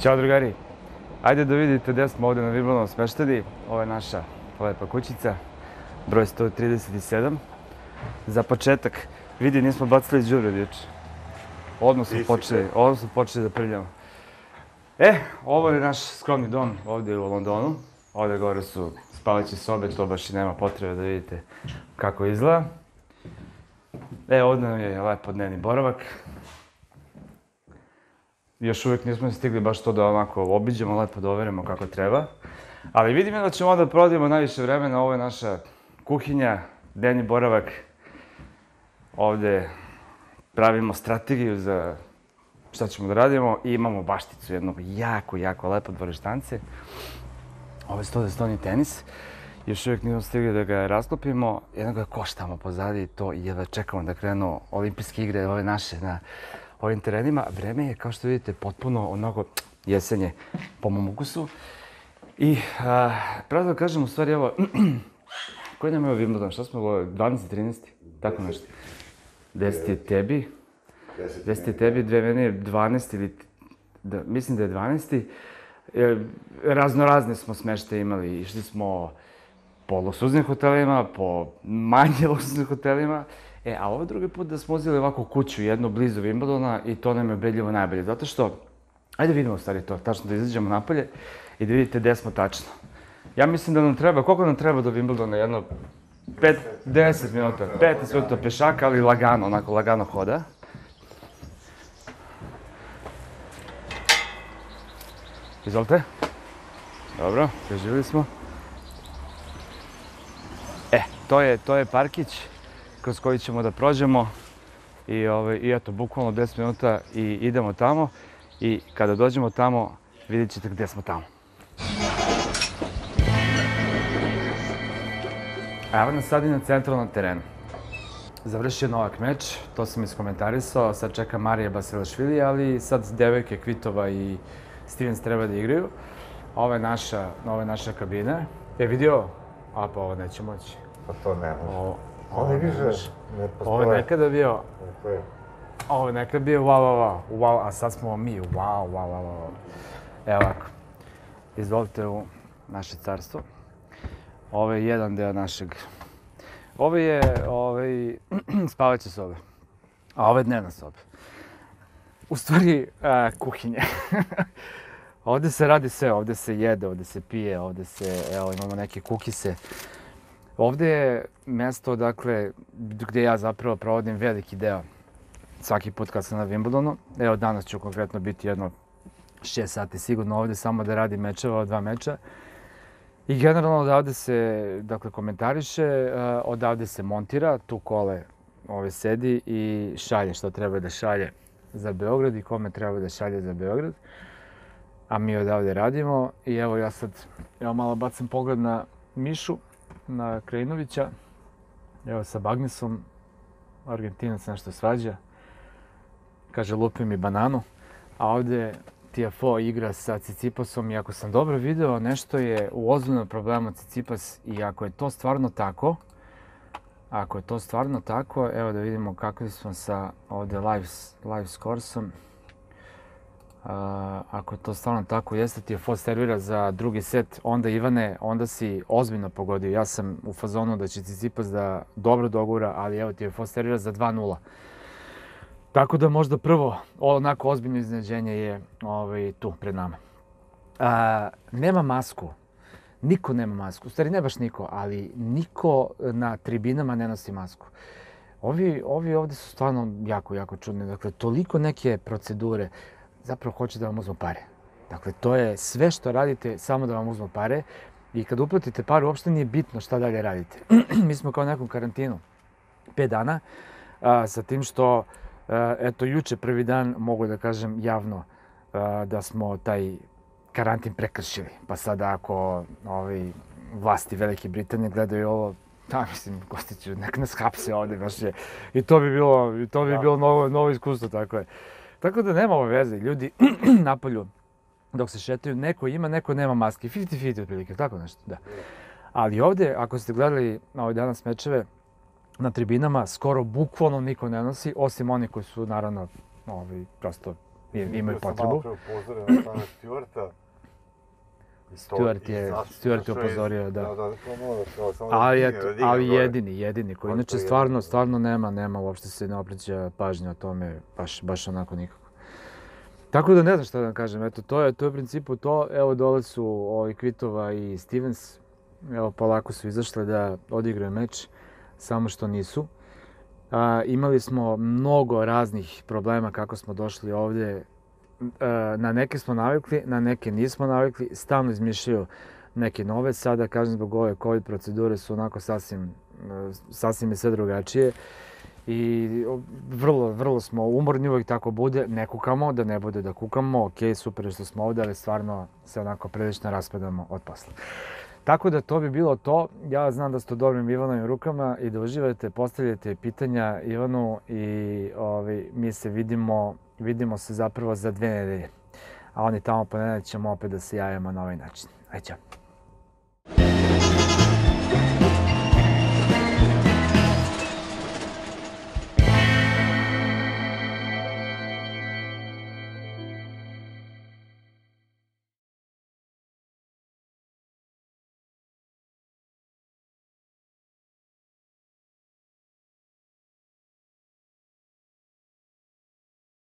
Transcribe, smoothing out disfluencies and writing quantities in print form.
Ćao drugari, ajde da vidite gdje smo ovdje na Wimbledonu smešteni. Ovo je naša lepa kućica, broj 137. Za početak, vidi nismo bacili đubre juče. Odmah smo počeli da prljamo. Ovo je naš skromni dom ovdje u Londonu. Ovdje gore su spavaće sobe, to baš i nema potrebe da vidite kako izgleda. Ovdje nam je lepo dnevni boravak. Još uvijek nismo stigli baš to da onako obiđemo, lepo da overimo kako treba. Ali vidim da ćemo onda provodimo najviše vremena, ovo je naša kuhinja, dnevni boravak. Ovdje pravimo strategiju za šta ćemo da radimo i imamo bašticu, jedno jako lepo dvorištance. Ovo je stoni tenis. Još uvijek nismo stigli da ga rasklopimo, jedno ga koštamo pozadi i to jedva čekamo da krenu olimpijske igre, ove naše na ovim terenima. Vreme je, kao što vidite, potpuno onako jesenje po mom ukusu. I pravo da kažem, u stvari, evo, koji nam je ovo Wimbledon? Šta smo ovo, 12. 13. Tako nešto. 10 je tebi. 10 je tebi, meni je 12 ili... Mislim da je 12. Raznorazne smo smeštaje imali. Išli smo po luksuznim hotelima, po manje luksuznim hotelima. A ovo drugi put da smo uzeli ovako kuću, jednu blizu Wimbledona i to nam je ubedljivo najbolje. Zato što, ajde vidimo u stvari to, tačno da izađemo napolje i da vidite gde smo tačno. Ja mislim da nam treba, koliko nam treba do Wimbledona? Jedno 10 minuta, 15 minuta pešaka, ali lagano, onako lagano hoda. Izvolite. Dobro, preživjeli smo. To je parkić kroz koji ćemo da prođemo i eto, bukvalno 10 minuta i idemo tamo i kada dođemo tamo vidjet ćete gdje smo tamo. Evo nas sad i na centralnom terenu. Završio Novak meč, to sam iskomentarisao, sad čeka Marija Basilashvili, ali sad devojke Kvitova i Stevens treba da igraju. Ovo je naša kabina. Vidio? Pa ovo neće moći. Pa to ne može. Oni više ne postoje. Ovo je nekada bio... Ovo je nekada bio wow, a sad smo mi wow. Evo ovako. Izvolite u naše carstvo. Ovo je jedan deo našeg... Ovo je spavaće sobe. A ovo je dnevna soba. U stvari, kuhinja. Ovdje se radi sve, ovdje se jede, ovdje se pije, ovdje se, evo, imamo neke kukise. Ovdje je mjesto, dakle, gdje ja zapravo provodim veliki deo svaki put kad sam na Wimbledonu. Evo, danas ću konkretno biti jedno 6 sati sigurno ovdje samo da radim mečeva, 2 meča. I generalno odavde se, dakle, komentariše, odavde se montira, tu Kole sedi i šalje što treba da šalje za Beograd i kome treba da šalje za Beograd. A mi odavde radimo i evo ja sad, malo bacam pogled na Mišu, na Krajinovića. Evo sa Bagnesom, Argentinac nešto svađa. Kaže lupi mi bananu. A ovdje Tiafoe igra sa Tsitsipasom i ako sam dobro video, nešto je u ozbiljnom problemu Tsitsipas i ako je to stvarno tako, evo da vidimo kakvi smo sa ovdje live scoresom. Ako to stvarno tako jeste, Tiafoe servira za drugi set, onda Ivane, onda si ozbiljno pogodio. Ja sam u fazonu da će Tsitsipas da dobro dogura, ali evo Tiafoe servira za 2:0. Tako da možda prvo onako ozbiljno iznenađenje je tu pred nama. Nema masku. Niko nema masku. U stvari ne baš niko, ali niko na tribinama ne nosi masku. Ovi ovdje su stvarno jako čudni. Dakle, toliko neke procedure. Zapravo hoće da vam uzmu pare. Dakle, to je sve što radite, samo da vam uzmu pare. I kad uplatite pare, uopšte nije bitno šta dalje radite. Mi smo kao nekom karantinu 5 dana, sa tim što, eto, juče prvi dan mogu da kažem javno da smo taj karantin prekršili. Pa sada ako vlasti Velike Britanije gledaju ovo, mislim, Kostiću, nek nas hapse ovdje, baš je. I to bi bilo novo iskustvo, tako je. Tako da nema ove veze, ljudi napolju dok se šetaju, neko ima, neko nema maske, 50-50 otprilike, tako nešto, da. Ali ovdje, ako ste gledali danas mečeve na tribinama, skoro bukvalno niko ne nosi, osim oni koji su naravno prosto Bio imaju sam potrebu. malo pre upozorio na Tana Stewarta. Stewart je upozorio, da. Da, to mora, samo Ali, da eto, digne, da digne ali gore. jedini koji On inače to jedini. stvarno nema, uopšte se ne obraća pažnja o tome, baš onako nikako. Tako da ne znam šta da vam kažem, eto, to je u principu to. Evo dole su Kvitova i Stevens, evo polako su izašle da odigraju meč, samo što nisu. Imali smo mnogo raznih problema kako smo došli ovde. Na neke smo navikli, na neke nismo navikli, stalno izmišljaju neke nove. Sada, kažem, zbog ove COVID procedure su onako sasvim je sve drugačije. I vrlo smo umorni, uvijek tako bude, ne kukamo, da ne bude da kukamo, ok, super je što smo ovde, ali stvarno se onako prilično raspadamo od posla. Tako da to bi bilo to. Ja znam da ste u dobrim Ivanovim rukama i da uživate, postavljate pitanja Ivanu i mi se vidimo se zapravo za 2 nedelje. A oni tamo ponedeljak ćemo opet da se javimo na ovaj način. Ajde, ćao.